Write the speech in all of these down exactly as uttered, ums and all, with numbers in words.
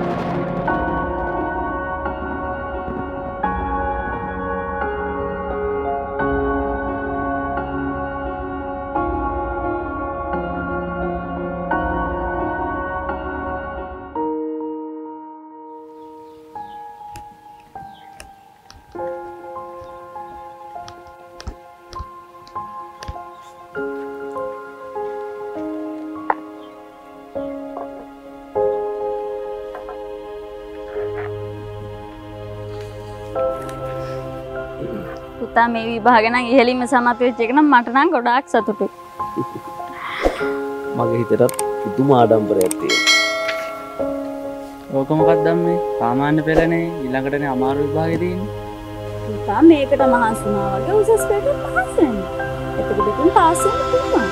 පුතා මේ විභාග නම් ඉහෙලින්ම සමත් වෙච්ච එක නම් මට නම් ගොඩාක් සතුටුයි. මගේ හිතටත් පුදුම ආඩම්බරයක් තියෙනවා. ඕක මොකක්ද මේ? සාමාන්‍ය පෙළනේ ඊළඟටනේ අමාරු විභාගෙ තියෙන්නේ. පුතා මේකට මහන්සි වුණා වගේ උසස් පෙළට පාස් වෙන්න. එතකොට ඉතින් පාස් වෙන්න පුළුවන්.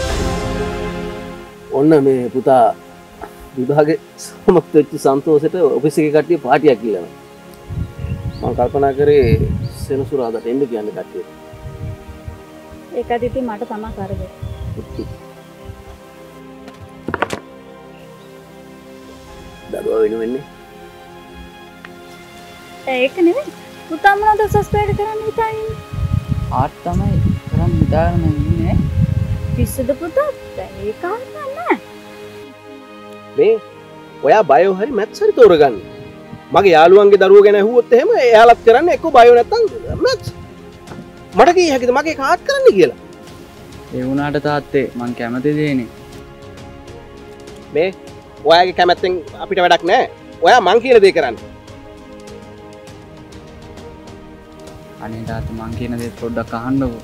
ඔන්න මේ පුතා විභාගේ සමත් වෙච්ච සන්තෝෂෙට ඔෆිස් එකේ කට්ටිය පාටියක් ඉල්ලනවා. මම කල්පනා කරේ සෙනසුරාදාට එන්න කියන්නේ කට්ටියට. ඒකත් ඉතින් මට තමයි කරදර. දරුවා වෙන වෙන්නේ. ඒක නෙවෙයි. පුතා මොනවද උසස් පෙළට කරන්න හිතන්නේ? ආට් තමයි කරන් හිතාගෙන ඉන්නේ. පිස්සුද පුතා? දැන් ඒක නෑ. මේ ඔයා බයෝ හරි මැත්ස් හරි තෝරගන්න. මගේ යාළුවන්ගේ දරුවෝ ගැන ඇහුවොත් එහෙම එයාලත් කරන්නේ එක්ක බයෝ නැත්තම් මැත්ස්. මට කිය හැකිද මගේ කාට් කරන්න කියලා? ඒ වුණාට තාත්තේ මං කැමති දෙන්නේ. මේ ඔයාගේ කැමැත්තෙන් අපිට වැඩක් නැහැ. ඔයා මං කියන දේ කරන්න. අනේ තාත්තා මං කියන දේ පොඩ්ඩක් අහන්නකෝ.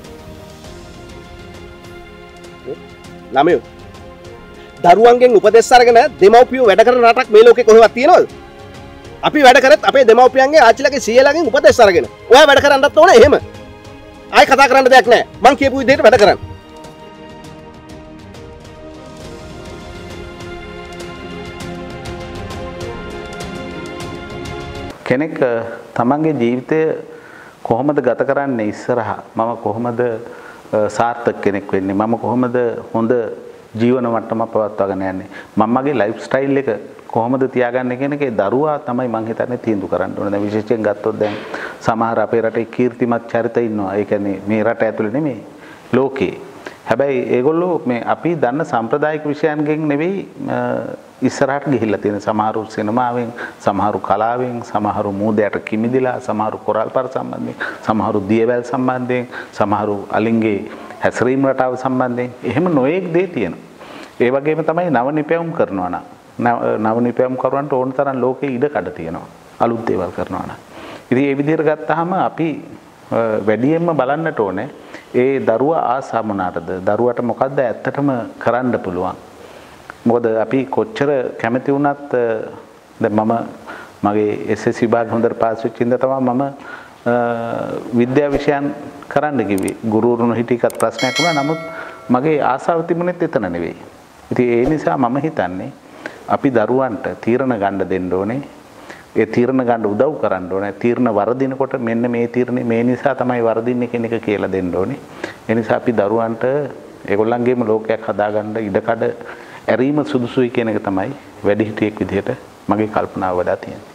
ළමයෝ දරුවන්ගෙන් උපදෙස් අරගෙන දෙමව්පියෝ වැඩ කරන රටක් මේ ලෝකේ කොහෙවත් තියෙනවද? අපි වැඩ කරත් අපේ දෙමව්පියන්ගේ ආච්චිලගේ සීයලාගෙන් උපදෙස් අරගෙන. ඔයා වැඩ කරන්නත් ඕනේ එහෙම. ආයි කතා කරන්න දෙයක් නැහැ. මං කියපු විදිහට වැඩ කරන්න. කෙනෙක් තමන්ගේ ජීවිතය කොහොමද ගත කරන්නේ ඉස්සරහා? මම කොහොමද සාර්ථක කෙනෙක් වෙන්නේ? මම කොහොමද හොඳ ජීවන මට්ටමක් පවත්වාගෙන යන්නේ? මම මගේ ලයිෆ් ස්ටයිල් එක කොහොමද තියාගන්නේ කියන එකේ දරුවා තමයි මං හිතන්නේ තීන්දුව කරන්න ඕනේ. දැන් විශේෂයෙන් ගත්තොත් දැන් සමහර අපේ රටේ කීර්තිමත් චරිත ඉන්නවා. ඒ කියන්නේ මේ රට ඇතුලේ නෙමෙයි ලෝකේ. හැබැයි ඒගොල්ලෝ මේ අපි දන්න සම්ප්‍රදායික විෂයන්ගෙන් නෙවෙයි ඉස්සරහට ගිහිල්ලා තියෙන. සමහරු සිනමාවෙන්, සමහරු කලාවෙන්, සමහරු මූදයට කිමිදිලා, සමහරු කොරල්පර සම්බන්ධයෙන්, සමහරු දියවැල් සම්බන්ධයෙන්, සමහරු අලින්ගේ හැසිරීම රටාව සම්බන්ධයෙන් එහෙම නොයෙක් දේ තියෙනවා. ඒ වගේම තමයි නව නිපැයුම් කරනවා නම් නව නිපැයුම් කරවන්නට ඕන තරම් ලෝකේ ඉඩ කඩ තියෙනවා. අලුත් දේවල් කරනවා නම්. ඉතින් ඒ විදිහට ගත්තාම අපි වැඩියෙන්ම බලන්නට ඕනේ ඒ දරුවා ආසා මොනටද? දරුවට මොකද්ද ඇත්තටම කරන්න පුළුවන්? මොකද අපි කොච්චර කැමති වුණත් දැන් මම මගේ එස් එස් විභාග හොඳට පාස් වෙච්ච ඉඳ තමයි මම විද්‍යා විෂයන් කරන්න කිව්වේ. ගුරුවරුන් හිටියකත් ප්‍රශ්නයක් වුණා. නමුත් මගේ ආසාව තිබුණෙත් එතන නෙවෙයි. ඉතින් ඒ නිසා මම හිතන්නේ අපි දරුවන්ට තීරණ ගන්න දෙන්න ඕනේ. ඒ තීරණ ගන්න උදව් කරන්න ඕනේ. තීරණ වරදිනකොට මෙන්න මේ තීරණේ මේ නිසා තමයි වරදින්නේ කියන එක කියලා දෙන්න ඕනේ. ඒ නිසා අපි දරුවන්ට ඒගොල්ලන්ගේම ලෝකයක් හදාගන්න ඉඩකඩ ඇරීම සුදුසුයි කියන එක තමයි වැඩිහිටියෙක් විදිහට මගේ කල්පනාව වඩා තියෙන්නේ.